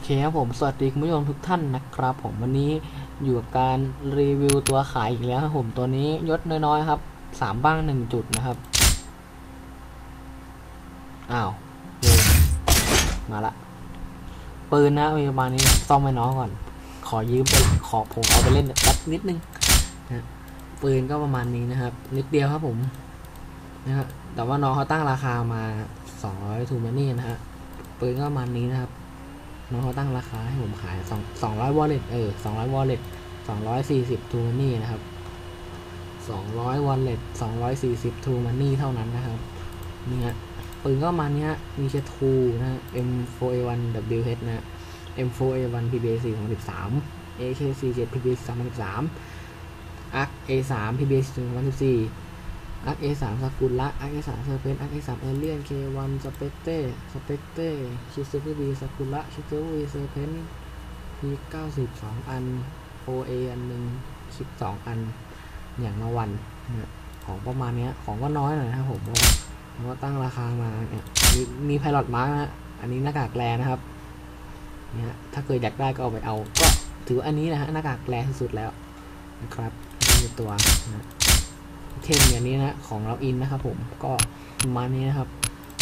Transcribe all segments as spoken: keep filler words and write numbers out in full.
เคครับผมสวัสดีคุณผู้ชมทุกท่านนะครับผมวันนี้อยู่กับการรีวิวตัวขายอีกแล้วครับผมตัวนี้ยศน้อยๆครับสามบ้างหนึ่งจุดนะครับอ้าวมาละปืนนะมีประมาณนี้ซ่อมให้น้องก่อนขอยืมไปขอผมเอาไปเล่นแป๊บนิดนึงนะปืนก็ประมาณนี้นะครับนิดเดียวครับผมนะครับแต่ว่าน้องเขาตั้งราคามาสองร้อยทูมานี่นะฮะปืนก็ประมาณนี้นะครับน้องเขาตั้งราคาให้ผมขายสองสองร้อยวอลเล็ตเออสองร้อยวอลเล็ตสองร้อยสี่สิบทูมันนี่นะครับสองร้อยวอลเล็ตสองร้อยสี่สิบทูมันนี่เท่านั้นนะครับนี่ฮะปืนก็ประมาณนี้มีแค่ทูนะ เอ็ม โฟร์ เอ วัน ดับเบิลยู เอช นะ เอ็ม โฟร์ เอ วัน พี บี เอ สี่ สองพันสิบสาม เอ เค สี่สิบเจ็ด พี บี เอ สองพันสิบสาม อาร์ค เอ สาม พี บี เอ สองพันสิบสี่ อาร์ค เอ สาม ซากุระ อาร์ค เอ สาม เซอร์เพน อาร์ค เอ สาม เอเลียน เค วัน สเปกเต้ สเปกเต้ ชิเซฟุบี ซากุระ ชิเซฟุบี เซอร์เพน พี เก้าสิบสองอัน โอ เอ อันหนึ่งคลิปสองอันอย่างละวันเนี่ยของประมาณนี้ของก็น้อยหน่อยนะครับผมผมก็ตั้งราคามาเนี่ยมีมีไพลอตมาร์กนะอันนี้หน้ากากแรนะครับเนี่ยถ้าเกิดอยากได้ก็เอาไปเอาก็ถืออันนี้นะฮะหน้ากากแรสุดแล้วนะครับมีตัวนะเทมอย่างนี้นะของเราอินนะครับผมก็ประมาณนี้นะครับ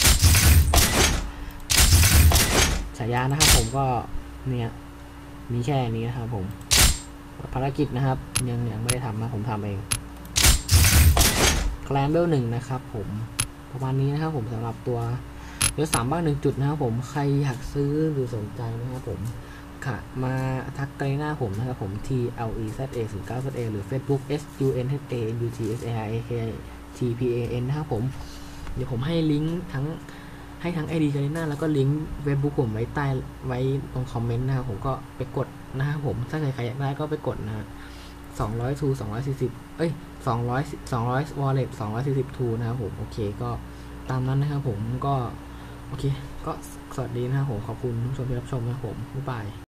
ฉายานะครับผมก็เนี่ยมีแค่นี้นะครับผมภารกิจนะครับยังยังไม่ได้ทำนะผมทำเองแคลนเบลหนึ่งนะครับผมประมาณนี้นะครับผมสำหรับตัวเดี๋ยวสามบ้างหนึ่งจุดนะครับผมใครอยากซื้อหรือสนใจนะครับผมค่ะมาทักไกลหน้าผมนะครับผม ที แอล อี แซด เอ ศูนย์เก้า แซด เอ หรือ Facebook เอส ยู เอ็น เอช เอ เอ็น ยู ที เอส เอ อาร์ เอ เค ที พี เอ เอ็น นะครับผมเดี๋ยวผมให้ลิงก์ทั้งให้ทั้ง ไอ ดี ไกลหน้าแล้วก็ลิงก์ Facebook ผมไว้ใต้ไว้ตรงคอมเมนต์นะครับผมก็ไปกดนะครับผมถ้าใครอยากได้ก็ไปกดนะสองร้อยทูสองร้อยสี่สิบเอ้ยสองร้อย สองร้อย wallet สองร้อยสี่สิบทูนะครับผมโอเคก็ตามนั้นนะครับผมก็โอเคก็สวัสดีนะครับผมขอบคุณทุกชมที่รับชมนะครับผมบ๊ายบาย